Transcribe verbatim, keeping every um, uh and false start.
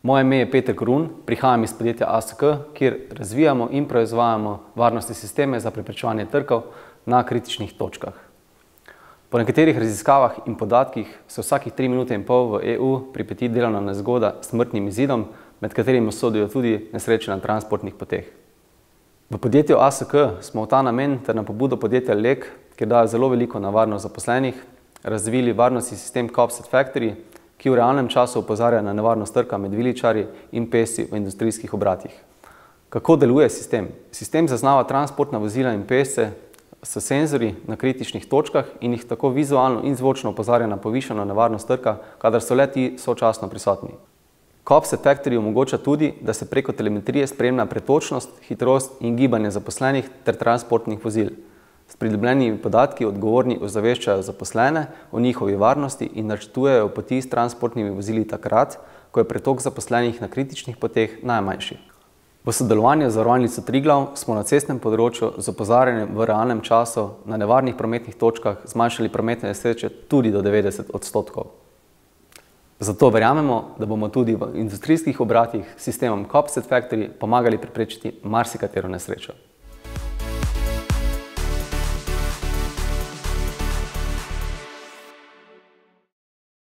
Moje ime je Peter Korun, prihajam iz podjetja A S K, kjer razvijamo in proizvajamo varnostne sisteme za preprečevanje trkov na kritičnih točkah. Po nekaterih raziskavah in podatkih se vsakih tri minute in pol v E U pripeti delovna nezgoda s smrtnim izidom, med katerimi sodijo tudi nesreče na transportnih poteh. V podjetju A S K smo v ta namen ter na pobudo podjetja Lek, kjer daje zelo veliko na varnost zaposlenih, razvili varnostni sistem Copset Factory, ki v realnem času opozarja na nevarnost trka med viličarji in pešci v industrijskih obratih. Kako deluje sistem? Sistem zaznava transportna vozila in pešce s senzorji na kritičnih točkah in jih tako vizualno in zvočno opozarja na povišano nevarnost trka, kadar so le ti sočasno prisotni. Copset Factory omogoča tudi, da se preko telemetrije spremlja pretočnost, hitrost in gibanje zaposlenih ter transportnih vozil. S pridobljenimi podatki odgovorni ozaveščajo zaposlene o njihovi varnosti in načrtujejo poti s transportnimi vozili takrat, ko je pretok zaposlenih na kritičnih poteh najmanjši. V sodelovanju z Zavarovalnico Triglav smo na cestnem področju z opozarjanjem v realnem času na nevarnih prometnih točkah zmanjšali prometne nesreče tudi do devetdeset odstotkov. Zato verjamemo, da bomo tudi v industrijskih obratih s sistemom Copset Factory pomagali preprečiti marsikatero nesrečo.